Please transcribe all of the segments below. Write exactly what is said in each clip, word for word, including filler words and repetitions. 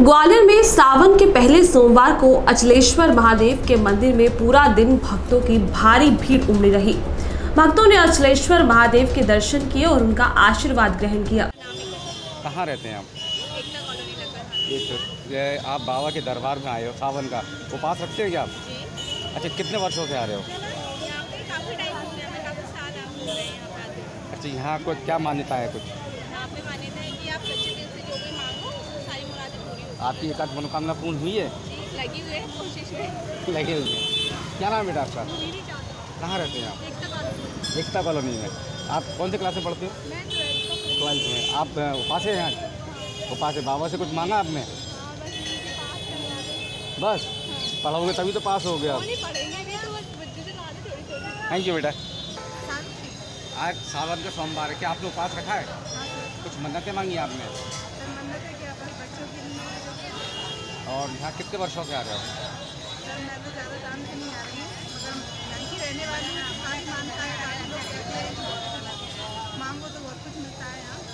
ग्वालियर में सावन के पहले सोमवार को अचलेश्वर महादेव के मंदिर में पूरा दिन भक्तों की भारी भीड़ उमड़ी रही। भक्तों ने अचलेश्वर महादेव के दर्शन किए और उनका आशीर्वाद ग्रहण किया। कहाँ रहते हैं आप? एकता कॉलोनी लगभग। ये तो ये आप बाबा के दरबार में आए हो, सावन का उपास रखते हैं क्या आप? अच्छा, कितने वर्षों से आ रहे हो? यहाँ पे काफ़ी टाइम हो गया, मैं काफ़ी साल आप हो गए यहाँ पे आते। अच्छा, यहाँ को क्या मान्यता है? कुछ यहाँ पे मान्यता है कि आप सच्चे दिल से जो भी मांगो सारी मुरादें पूरी होती आपकी एकाध मनोकामना पूर्ण हुई है? हैं। लगी हुई है कोशिश में। लगी हुई है। क्या नाम है बेटा आपका? मेरी चाहता कहाँ रहते हैं आप? एकता कॉलोनी। एकता कॉलोनी में। आप कौन से क्लास में पढ़ते हो? मैं ट्वेल्थ ट्वेल्थ में। आप उपास है यहाँ? उपास है। बाबा से कुछ मांगा आपने? हाँ, बस मुझे पास करवा दें। बस पढ़ोगे तभी तो पास हो गया। वो नहीं पढ़ेंगे भी तो बस बच्चे से नॉलेज थोड़ी थोड़ी। थैंक यू बेटा। शांति। आज सावन का सोमवार है, क्या आपने उपास रखा है? हाँ सर। कुछ मन्नतें मांगी आपने? सर मन्नत है कि आप बच्चों के लिए। और यहाँ कितने वर्षों से आ रहे हो? सर मैं तो ज़्यादा काम से नहीं आ रही हूँ, मगर यहाँ की रहने वाली हूँ। हमारी मानता है, काफ़ी लोग कहते हैं मांगो तो बहुत कुछ मिलता है यहाँ।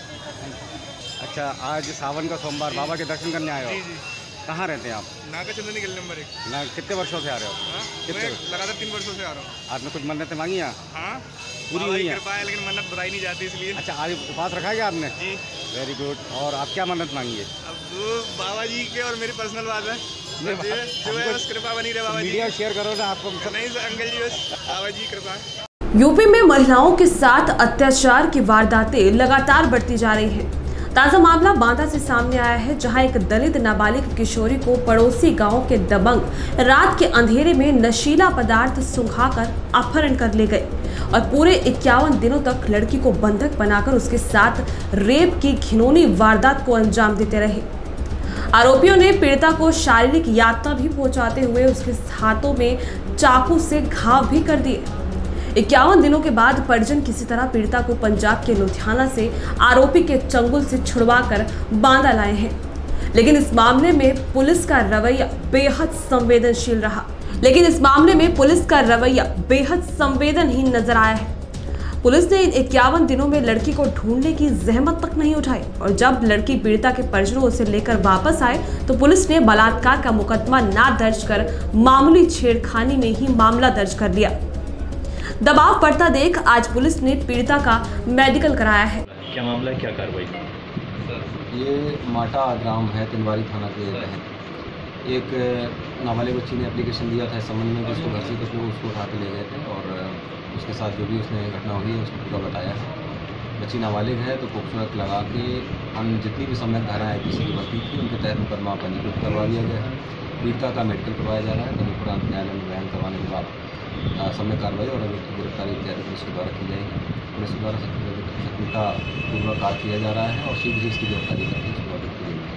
अच्छा, आज सावन का सोमवार बाबा के दर्शन करने आए हो? जी जी। कहाँ रहते हैं आप? नागा चंदनी गली नंबर एक। ना कितने वर्षों से आ रहे हो? हाँ, कितने? मैं लगातार तीन वर्षों से आ रहा हूँ। आपने कुछ मन्नतें मांगी हैं? हाँ, पूरी बाबा हुई की है? कृपा है, लेकिन मन्नत बताई नहीं जाती इसलिए। अच्छा, आज उपास रखा है क्या आपने? जी। Very good. और आप क्या मन्नत मांगी है? अब वो बाबा जी के और मेरी पर्सनल बात है। नहीं, जो है- जो है बस कृपा बनी रहे बाबा जी मीडिया की। शेयर करो ना आपको। नहीं सर, अंकल जी बस बाबा जी की कृपा है। यूपी में महिलाओं के साथ अत्याचार की वारदातें लगातार बढ़ती जा रही हैं। ताजा मामला बांदा से सामने आया है, जहां एक दलित नाबालिग किशोरी को पड़ोसी गांव के दबंग रात के अंधेरे में नशीला पदार्थ सुंघाकर अपहरण कर ले गए और पूरे इक्यावन दिनों तक लड़की को बंधक बनाकर उसके साथ रेप की घिनौनी वारदात को अंजाम देते रहे। आरोपियों ने पीड़िता को शारीरिक यातना भी पहुंचाते हुए उसके हाथों में चाकू से घाव भी कर दिए। इक्यावन दिनों के बाद परिजन किसी तरह पीड़िता को पंजाब के लुधियाना से आरोपी के चंगुल से छुड़वाकर बांदा लाए हैं, लेकिन इस मामले में पुलिस का रवैया बेहद संवेदनशील रहा लेकिन इस मामले में पुलिस का रवैया बेहद संवेदनहीन नजर आया है। पुलिस ने इन इक्यावन दिनों में लड़की को ढूंढने की जहमत तक नहीं उठाई और जब लड़की पीड़िता के परिजनों उसे लेकर वापस आए तो पुलिस ने बलात्कार का मुकदमा ना दर्ज कर मामूली छेड़खानी में ही मामला दर्ज कर लिया। दबाव बढ़ता देख आज पुलिस ने पीड़िता का मेडिकल कराया है। क्या मामला है, क्या कार्रवाई? ये माटा ग्राम है, तिनवारी थाना के तहत। एक नाबालिग बच्ची ने एप्लीकेशन दिया था इस संबंध में कि उसको घर से कुछ लोग उसको उठा के ले गए थे और उसके साथ जो भी उसने घटना हुई है उसको पूरा बताया है। बच्ची नाबालिग है तो खूबसूरत लगा के हम जितनी भी सम्यक धाराएँ किसी की भर्ती थी उनके तहत मुकदमा पंजीकृत करवा दिया गया है। पीड़िता का मेडिकल करवाया जा रहा है। कभी पुरान न्यायालय में बयान करवाने के बाद समय कार्रवाई और अभी गिरफ्तारी इत्यादि पुलिस के द्वारा की जाएगी। पुलिस के द्वारा सक्रियता पूर्वक कार्य किया जा रहा है और शीघ्र ही इसकी गिरफ्तारी करके इसको अभी की जाएगी।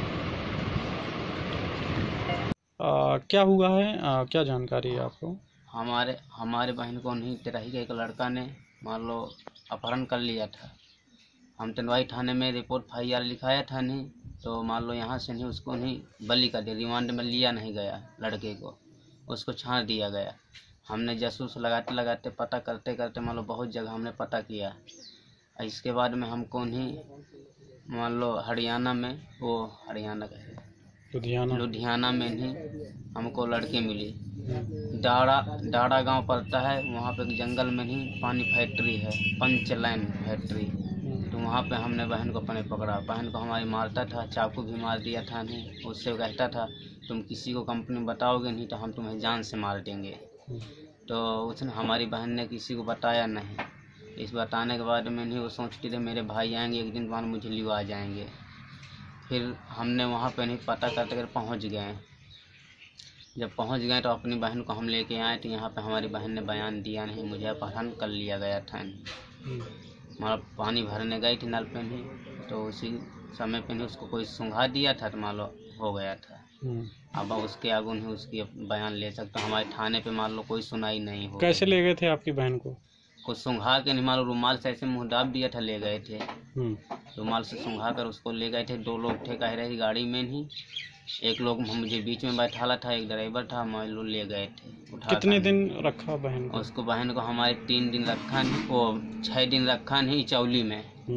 क्या हुआ है, आ, क्या जानकारी है आपको? हमारे हमारे बहन को नहीं तेराही का एक लड़का ने मान लो अपहरण कर लिया था। हम तनवाई थाने में रिपोर्ट एफ आई आर लिखाया था नहीं, तो मान लो यहाँ से नहीं उसको नहीं बली कर दिया, रिमांड में लिया नहीं गया लड़के को, उसको छांट दिया गया। हमने जासूस लगाते लगाते पता करते करते मान लो बहुत जगह हमने पता किया। इसके बाद में हमको नहीं मान लो हरियाणा में वो हरियाणा का है लुधियाना लुधियाना में नहीं हमको लड़की मिली। डाड़ा डाड़ा गांव पड़ता है, वहाँ पे एक जंगल में नहीं पानी फैक्ट्री है, पंच लाइन फैक्ट्री। तो वहाँ पे हमने बहन को अपने पकड़ा। बहन को हमारी मारता था, चाकू भी मार दिया था नहीं। उससे कहता था तुम किसी को कंपनी बताओगे नहीं तो हम तुम्हें जान से मार देंगे। तो उसने हमारी बहन ने किसी को बताया नहीं। इस बताने के बाद में नहीं वो सोचती थी मेरे भाई आएंगे एक दिन बाद मुझे लिवा जाएंगे। फिर हमने वहाँ पे नहीं पता करते कर पहुँच गए। जब पहुँच गए तो अपनी बहन को हम लेके आए तो यहाँ पे हमारी बहन ने बयान दिया नहीं, मुझे अपहरण कर लिया गया था। मतलब पानी भरने गई थी नल पे नहीं, तो उसी समय पे नहीं उसको कोई सुंघा दिया था तो मान लो हो गया था। अब उसके आगे नहीं उसकी बयान ले सकते। हमारे थाने पे मान लो कोई सुनाई नहीं हो। कैसे ले गए थे आपकी बहन को? कुछ सुंघा के नहीं मान लो रुमाल से ऐसे मुँह दाब दिया था, ले गए थे। रुमाल से सुंघा कर उसको ले गए थे। दो लोग थे कह रहे गाड़ी में नहीं, एक लोग मुझे बीच में बैठाला था, एक ड्राइवर था, मान लो ले गए थे। उठा कितने दिन रखा बहन को? उसको बहन को हमारे तीन दिन रखा नहीं, वो छः दिन रखा नहीं चौली में।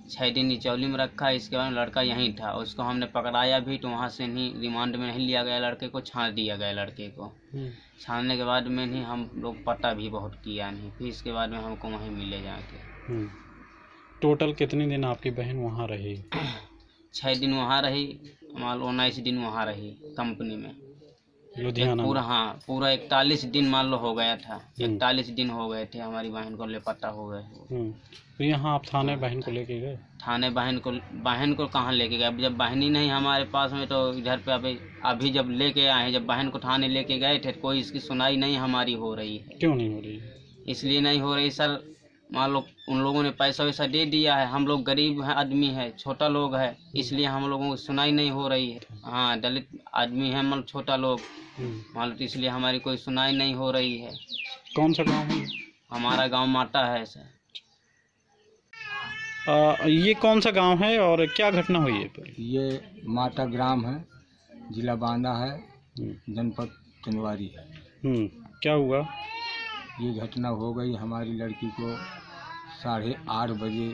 छः दिन निचौली में रखा। इसके बाद लड़का यहीं था, उसको हमने पकड़ाया भी तो वहाँ से नहीं, रिमांड में नहीं लिया गया, लड़के को छान दिया गया। लड़के को छानने के बाद में नहीं हम लोग पता भी बहुत किया नहीं, फिर इसके बाद में हमको वहीं मिले जाके। टोटल कितने दिन आपकी बहन वहाँ रही? छः दिन वहाँ रही, मान लो उन्नीस दिन वहाँ रही कंपनी में, लुधियाना पूरा। हाँ, पूरा इकतालीस दिन मान लो हो गया था, इकतालीस दिन हो गए थे हमारी बहन को लापता हो गए। तो यहाँ आप थाने बहन को लेके गए? थाने बहन को बहन को कहाँ लेके गए? जब बहन ही नहीं हमारे पास में तो इधर पे अभी अभी जब लेके आए हैं, जब बहन को थाने लेके गए थे कोई इसकी सुनाई नहीं हमारी हो रही है। क्यों नहीं हो रही है? इसलिए नहीं हो रही सर, मान लो उन लोगों ने पैसा वैसा दे दिया है, हम लोग गरीब है आदमी है, छोटा लोग है, इसलिए हम लोगों को सुनाई नहीं हो रही है। हाँ, दलित आदमी है, मतलब छोटा लोग, मान लो, इसलिए हमारी कोई सुनाई नहीं हो रही है। कौन सा गांव है? हमारा गांव माटा है सर। आ, ये कौन सा गांव है और क्या घटना हुई है? ये माटा ग्राम है, जिला बांदा है, जनपद तिनवारी है। हम्म, क्या हुआ? ये घटना हो गई, हमारी लड़की को साढ़े आठ बजे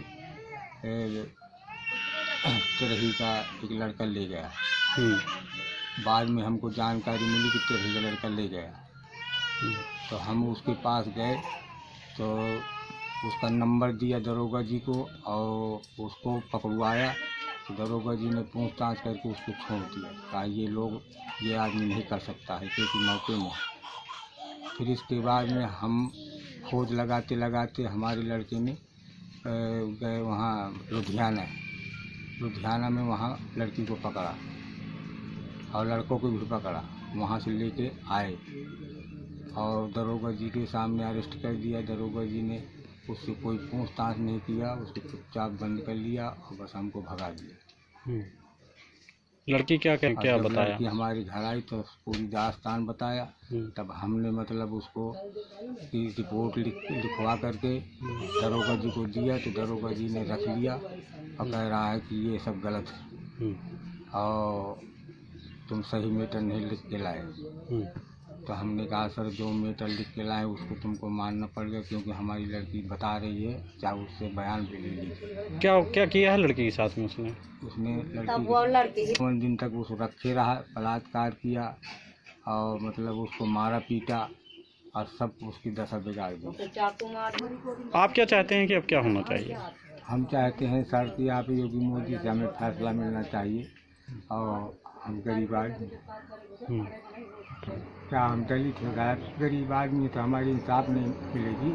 तिरही का एक लड़का ले गया। बाद में हमको जानकारी मिली कि तिरही का लड़का ले गया, तो हम उसके पास गए तो उसका नंबर दिया दरोगा जी को और उसको पकड़वाया। तो दरोगा जी ने पूछताछ करके उसको छोड़ दिया, कहा ये लोग ये आदमी नहीं कर सकता है क्योंकि मौके में। फिर इसके बाद में हम खोज लगाते लगाते हमारे लड़के ने गए वहाँ लुधियाना लुधियाना में वहाँ लड़की को पकड़ा और लड़कों को भी पकड़ा, वहाँ से लेके आए और दरोगा जी के सामने अरेस्ट कर दिया। दरोगा जी ने उससे कोई पूछताछ नहीं किया, उसको चुपचाप बंद कर लिया और बस हमको भगा दिया। लड़की क्या क्या, क्या बताया? लड़की हमारे घर आई तो पूरी दास्तान बताया, तब हमने मतलब उसको रिपोर्ट लिख लिखवा करके दरोगा जी को दिया, तो दरोगा जी ने रख लिया और कह रहा है कि ये सब गलत है और तुम सही मीटर नहीं लिख के लाए। तो हमने कहा सर जो मीटर लिख के लाए उसको तुमको मानना पड़ेगा क्योंकि हमारी लड़की बता रही है, चाहे उससे बयान भी ले लीजिए। क्या क्या किया है लड़की के साथ में उसने? उसने लड़की पाँच दिन तक उसको रखे रहा, बलात्कार किया और मतलब उसको मारा पीटा और सब उसकी दशा बिगाड़ दी। आप क्या चाहते हैं कि अब क्या होना चाहिए? हम चाहते हैं सर कि आप योगी मोदी से हमें फैसला मिलना चाहिए और हम गरीब आदमी, क्या हम दलित गरीब आदमी तो हमारी इंसाफ नहीं मिलेगी।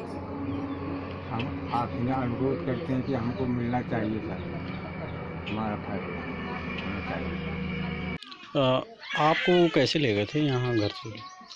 हम आपसे अनुरोध करते हैं कि हमको मिलना चाहिए सर, हमारा फैसला होना चाहिए। आ, आपको कैसे ले गए थे यहाँ घर से?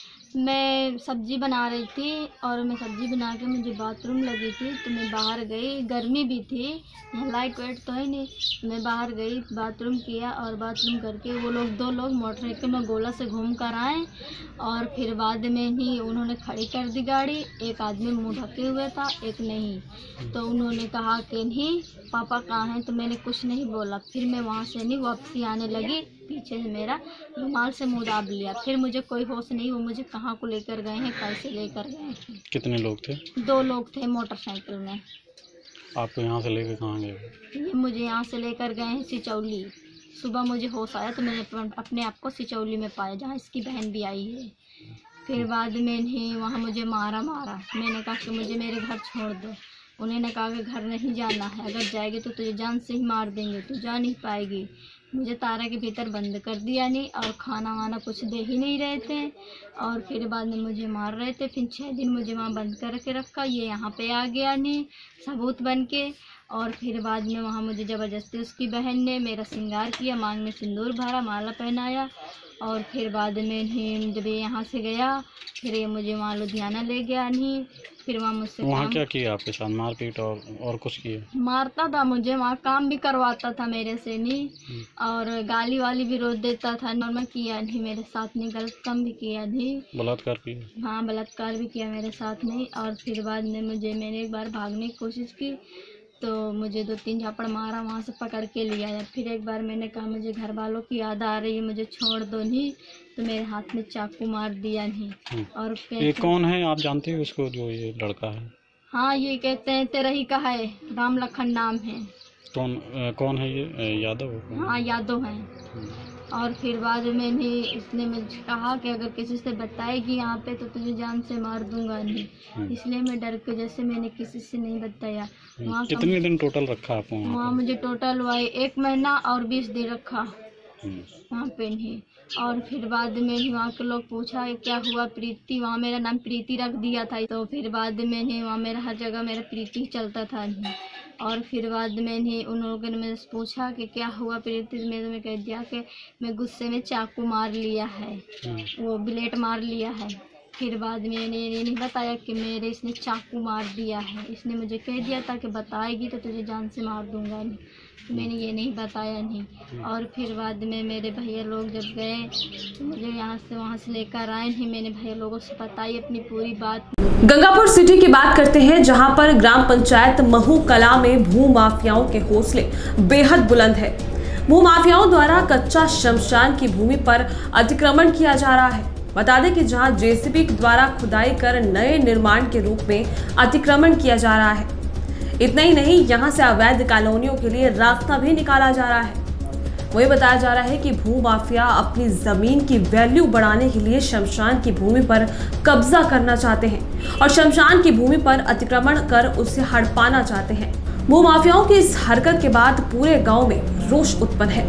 मैं सब्जी बना रही थी और मैं सब्जी बना के मुझे बाथरूम लगी थी तो मैं बाहर गई, गर्मी भी थी, यहाँ लाइट वाइट तो है नहीं। मैं बाहर गई, बाथरूम किया और बाथरूम करके वो लोग दो लोग मोटरसाइकिल में गोला से घूम कर आए और फिर बाद में ही उन्होंने खड़ी कर दी गाड़ी। एक आदमी मुँह ढके हुए था, एक नहीं। तो उन्होंने कहा कि नहीं पापा कहाँ हैं, तो मैंने कुछ नहीं बोला। फिर मैं वहाँ से नहीं वापसी आने लगी, पीछे से मेरा रुमाल से मुँह दाब लिया। फिर मुझे कोई होश नहीं, वो मुझे कहाँ को लेकर गए हैं, कैसे लेकर गए हैं। कितने लोग थे? दो लोग थे मोटरसाइकिल में। आपको यहाँ से लेकर कहाँ गए? ये मुझे यहाँ से लेकर गए हैं सिचौली। सुबह मुझे होश आया तो मैंने अपने आप को सिचौली में पाया जहाँ इसकी बहन भी आई है। फिर बाद में ही वहाँ मुझे मारा मारा मैंने कहा कि मुझे मेरे घर छोड़ दो। उन्होंने कहा कि घर नहीं जाना है, अगर जाएगी तो तुझे जान से ही मार देंगे, तू जा नहीं पाएगी। मुझे तारा के भीतर बंद कर दिया नहीं और खाना वाना कुछ दे ही नहीं रहे थे और फिर बाद में मुझे मार रहे थे। फिर छः दिन मुझे वहाँ बंद करके रखा, ये यहाँ पे आ गया नहीं सबूत बन के। और फिर बाद में वहाँ मुझे ज़बरदस्ती उसकी बहन ने मेरा श्रृंगार किया, मांग में सिंदूर भरा, माला पहनाया। और फिर बाद में ही जब ये यहाँ से गया फिर ये मुझे वहाँ लुधियाना ले गया नहीं। फिर वहाँ मुझसे वहाँ क्या किया आपके साथ? मारपीट और और कुछ किया? मारता था मुझे, वहाँ काम भी करवाता था मेरे से नहीं और गाली वाली भी रोज देता था। नॉर्मल किया नहीं मेरे साथ, नहीं गलत काम भी किया नहीं, बलात्कार किया। हाँ बलात्कार भी किया मेरे साथ नहीं। और फिर बाद में मुझे मैंने एक बार भागने की कोशिश की तो मुझे दो तीन झापड़ मारा, वहाँ से पकड़ के लिया। या फिर एक बार मैंने कहा मुझे घर वालों की याद आ रही है, मुझे छोड़ दो नहीं, तो मेरे हाथ में चाकू मार दिया नहीं। और ये कौन है आप जानते हो उसको, जो ये लड़का है? हाँ ये कहते हैं तेरा ही का है, राम लखन नाम है। कौन अ, कौन है ये अ, यादव है कौन? हाँ यादव हैं। और फिर बाद में मैंने इसने मुझे कहा कि अगर किसी से बताएगी यहाँ पे तो तुझे जान से मार दूंगा नहीं, इसलिए मैं डर के जैसे मैंने किसी से नहीं बताया। वहाँ कितने दिन टोटल रखा आपको वहाँ वहाँ मुझे टोटल हुआ एक महीना और बीस दिन रखा वहाँ पे नहीं। और फिर बाद में वहाँ के लोग पूछा क्या हुआ प्रीति, वहाँ मेरा नाम प्रीति रख दिया था। तो फिर बाद में वहाँ मेरा हर जगह मेरा प्रीति चलता था नहीं। और फिर बाद में उन लोगों ने मुझसे पूछा कि क्या हुआ प्रीति, मैंने मैं कह दिया कि मैं गुस्से में चाकू मार लिया है, वो ब्लेड मार लिया है। फिर बाद में मैंने ये नहीं बताया कि मेरे इसने चाकू मार दिया है। इसने मुझे कह दिया था कि बताएगी तो तुझे जान से मार दूंगा नहीं, तो मैंने ये नहीं बताया नहीं। और फिर बाद में मेरे भैया लोग जब गए तो मुझे यहाँ से वहाँ से लेकर आए नहीं, मैंने भैया लोगों से बताई अपनी पूरी बात। गंगापुर सिटी की बात करते हैं, जहां पर ग्राम पंचायत महू कला में भू माफियाओं के हौसले बेहद बुलंद है। भू माफियाओं द्वारा कच्चा शमशान की भूमि पर अतिक्रमण किया जा रहा है। बता दें कि जहां जेसीबी द्वारा खुदाई कर नए निर्माण के रूप में अतिक्रमण किया जा रहा है। इतना ही नहीं, यहां से अवैध कॉलोनियों के लिए रास्ता भी निकाला जा रहा है। वही बताया जा रहा है कि भू माफिया अपनी जमीन की वैल्यू बढ़ाने के लिए शमशान की भूमि पर कब्जा करना चाहते हैं और शमशान की भूमि पर अतिक्रमण कर उसे हड़पाना चाहते हैं। भू माफियाओं की इस हरकत के बाद पूरे गांव में रोष उत्पन्न है।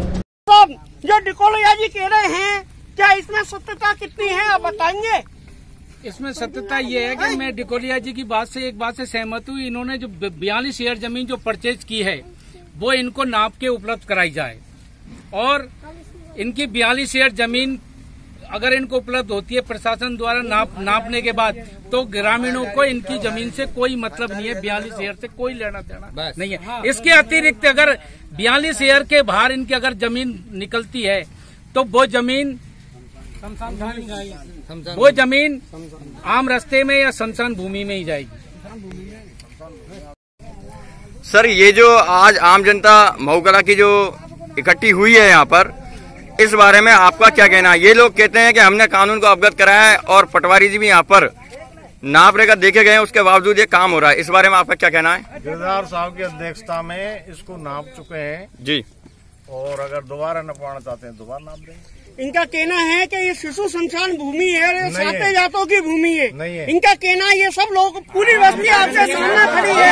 जो डिकोलिया जी कह रहे हैं, क्या इसमें सत्यता कितनी है आप बताएंगे? इसमें सत्यता ये है कि मैं डिकोलिया जी की बात से एक बात से सहमत हूँ। इन्होंने जो बयालीस शेयर जमीन जो परचेज की है वो इनको नाप के उपलब्ध कराई जाए और इनकी बयालीस शेयर जमीन अगर इनको उपलब्ध होती है प्रशासन द्वारा नाप नापने के बाद, तो ग्रामीणों को इनकी जमीन से कोई मतलब नहीं है, बयालीस शेयर से कोई लेना देना नहीं है। हाँ। इसके अतिरिक्त अगर बयालीस शेयर के बाहर इनकी अगर जमीन निकलती है तो वो जमीन वो जमीन आम रास्ते में या शमशान भूमि में ही जाएगी। सर, ये जो आज आम जनता महूकला की जो इकट्ठी हुई है यहाँ पर, इस बारे में आपका क्या कहना है? ये लोग कहते हैं कि हमने कानून को अवगत कराया है और पटवारी जी भी यहाँ पर नाप रेखा देखे गए हैं, उसके बावजूद ये काम हो रहा है। इस बारे में आपका क्या कहना है? गिरदार साहब की अध्यक्षता में इसको नाप चुके हैं जी, और अगर दोबारा नपवाना चाहते हैं दोबारा नाप देंगे। इनका कहना है कि ये शिशु शमशान भूमि है और ये साते जातों की भूमि है। नहीं है। इनका कहना है ये सब लोग पूरी बस्ती आपके सामने खड़ी है।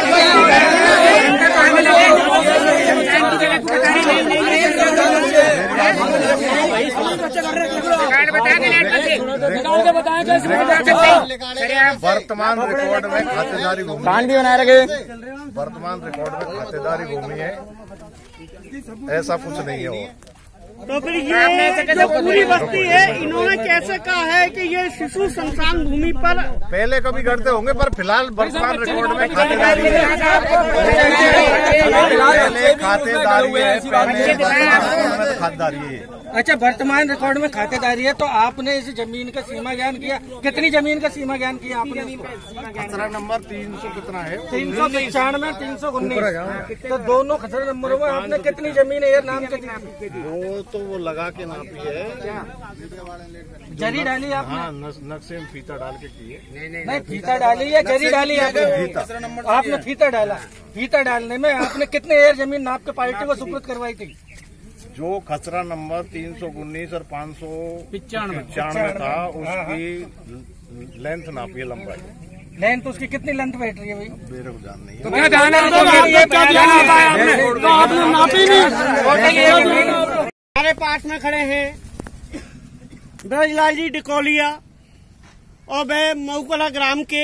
वर्तमान रिकॉर्ड में खातेदारी भूमि भी बनाए रखे वर्तमान रिकॉर्ड में खातेदारी भूमि है, ऐसा कुछ नहीं है। तो फिर ये जो पूरी बस्ती है, इन्होंने कैसे कहा है कि ये शिशु शमशान भूमि पर पहले कभी करते होंगे, पर फिलहाल वर्तमान रिकॉर्ड में खातेदारी है, खातेदारी है, खातेदारी है। अच्छा, वर्तमान रिकॉर्ड में खातेदारी है, तो आपने इस जमीन का सीमा ज्ञान किया? कितनी जमीन का सीमा ज्ञान किया आपने? खसरा नंबर तीन सौ कितना है? तीन सौ पचानवे तीन सौ उन्नीस तो दोनों खसरा नंबरों में आपने कितनी जमीन है नाम के? वो तो वो लगा के नापी है, जरी डाली आपने? हाँ, नक्शे में फीता डाल के की है। नहीं, फीता डाली या जरी डाली आपने? आपने फीता डाला। फीता डालने में आपने कितने एयर जमीन नाप के पार्टी को सुपुर्द करवाई थी? जो खसरा नंबर तीन सौ उन्नीस और पाँच सौ पिचानवे था, उसकी लेंथ नापी है, लंबाई। लेंथ उसकी कितनी लेंथ बैठ रही है भाई? मेरे को जान नहीं है। तो क्या जाना हमारे पास में खड़े हैं ब्रजलाल जी डिकोलिया और वे महूकला ग्राम के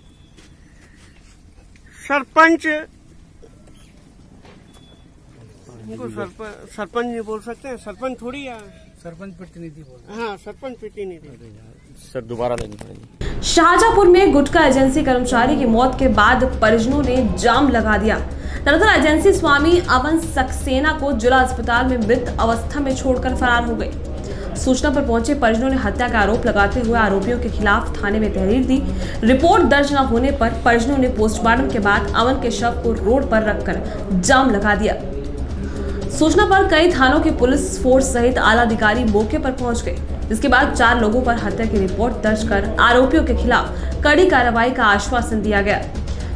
सरपंच। उनको सरपंच सरपंच नहीं बोल सकते हैं, सरपंच थोड़ी है, सरपंच प्रतिनिधि बोल। हाँ, सरपंच प्रतिनिधि। सर दोबारा लेनी पड़ेगी। शाहजहांपुर में गुटखा एजेंसी कर्मचारी की मौत के बाद परिजनों ने जाम लगा दिया। दरअसल एजेंसी स्वामी अवन सक्सेना को जिला अस्पताल में मृत अवस्था में छोड़कर फरार हो गए। सूचना पर पहुंचे परिजनों ने हत्या का आरोप लगाते हुए आरोपियों के खिलाफ थाने में तहरीर दी। रिपोर्ट दर्ज न होने पर परिजनों ने पोस्टमार्टम के बाद अवन के शव को रोड पर रखकर जाम लगा दिया। सूचना पर कई थानों के पुलिस फोर्स सहित आला अधिकारी मौके पर पहुंच गए, जिसके बाद चार लोगों पर हत्या की रिपोर्ट दर्ज कर आरोपियों के खिलाफ कड़ी कार्रवाई का आश्वासन दिया गया।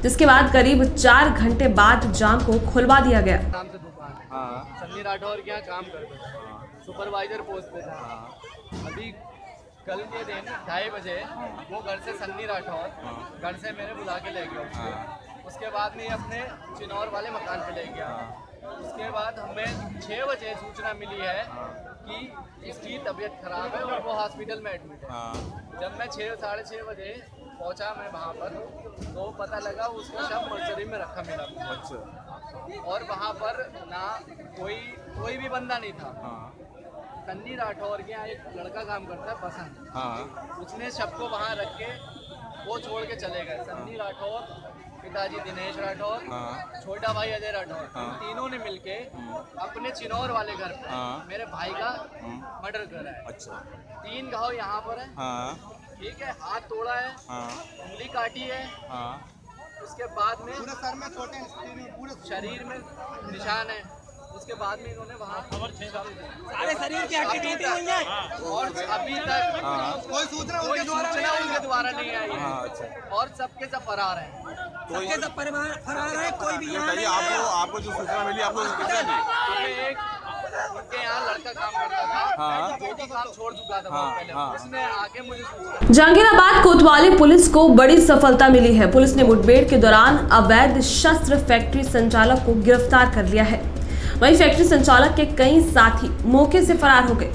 जिसके बाद करीब चार घंटे बाद जाम को खुलवा दिया गया। सन्नी राठौर के यहाँ काम करते थे, सुपरवाइजर पोस्ट पे था। अभी कल के दिन ढाई बजे वो घर से सन्नी राठौर घर से मेरे बुला के ले गया। उसके बाद में अपने चिनौर वाले मकान पे ले गया। उसके बाद हमें छः बजे सूचना मिली है कि इसकी तबीयत खराब है और वो हॉस्पिटल में एडमिट है। जब मैं छः साढ़े छः बजे पहुंचा मैं वहाँ पर, तो पता लगा उसका शव मर्चरी में रखा मिला। अच्छा। और वहाँ पर ना कोई कोई भी बंदा नहीं था। सन्नी राठौर के यहाँ एक लड़का काम करता है पसंद, हाँ। उसने शव को वहाँ रख के वो छोड़ के चले गए। सन्नी राठौर, पिताजी दिनेश राठौर, हाँ। छोटा भाई अजय राठौर, हाँ। तीनों ने मिलके अपने चिनौर वाले घर पे, हाँ। मेरे भाई का मर्डर करा है। अच्छा। तीन घाव यहाँ पर है, हाँ। ठीक है, हाथ तोड़ा है, हाँ। उंगली काटी है, हाँ। उसके बाद में पूरे सर में छोटे, पूरे शरीर में निशान है। उसके बाद में इन्होंने वहाँ सारे शरीर की हड्डी टूटी हुई है और अभी तक कोई सूचना उनके द्वारा नहीं आई है और सबके सब फरार हैं। सबके सब फरार हैं, कोई भी यहाँ नहीं है। आपको जो सूचना मिली आपको एक उनके यहाँ लड़का काम करता था, जो भी काम छोड़ चुका था बहुत पहले, उसने आके मुझे सूचना। जहांगीराबाद कोतवाली पुलिस को बड़ी सफलता मिली है। पुलिस ने मुठभेड़ के दौरान अवैध शस्त्र फैक्ट्री संचालक को गिरफ्तार कर लिया है। वहीं फैक्ट्री संचालक के कई साथी मौके से फरार हो गए।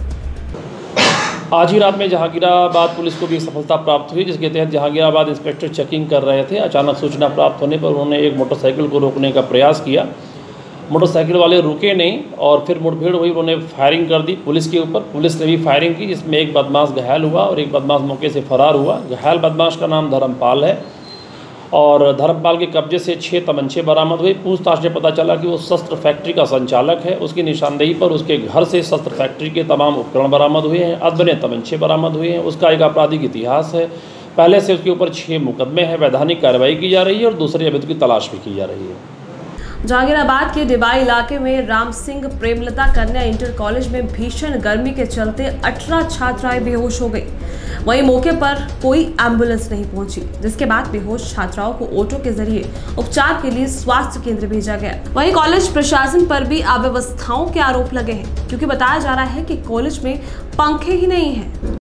आज ही रात में जहांगीराबाद पुलिस को भी एक सफलता प्राप्त हुई, जिसके तहत जहांगीराबाद इंस्पेक्टर चेकिंग कर रहे थे। अचानक सूचना प्राप्त होने पर उन्होंने एक मोटरसाइकिल को रोकने का प्रयास किया। मोटरसाइकिल वाले रुके नहीं और फिर मुठभेड़ हुई। उन्होंने फायरिंग कर दी पुलिस के ऊपर। पुलिस ने भी फायरिंग की, जिसमें एक बदमाश घायल हुआ और एक बदमाश मौके से फरार हुआ। घायल बदमाश का नाम धर्मपाल है और धर्मपाल के कब्जे से छः तमंचे बरामद हुए। पूछताछ में पता चला कि वो शस्त्र फैक्ट्री का संचालक है। उसकी निशानदेही पर उसके घर से शस्त्र फैक्ट्री के तमाम उपकरण बरामद हुए हैं, अदबने तमंचे बरामद हुए हैं। उसका एक आपराधिक इतिहास है, पहले से उसके ऊपर छः मुकदमे हैं। वैधानिक कार्रवाई की जा रही है और दूसरे अभियुक्त की तलाश भी की जा रही है। जहांगीराबाद के डिबाई इलाके में राम सिंह प्रेमलता कन्या इंटर कॉलेज में भीषण गर्मी के चलते अठारह छात्राएं बेहोश हो गई। वहीं मौके पर कोई एम्बुलेंस नहीं पहुंची, जिसके बाद बेहोश छात्राओं को ऑटो के जरिए उपचार के लिए स्वास्थ्य केंद्र भेजा गया। वहीं कॉलेज प्रशासन पर भी अव्यवस्थाओं के आरोप लगे हैं, क्योंकि बताया जा रहा है कि कॉलेज में पंखे ही नहीं है।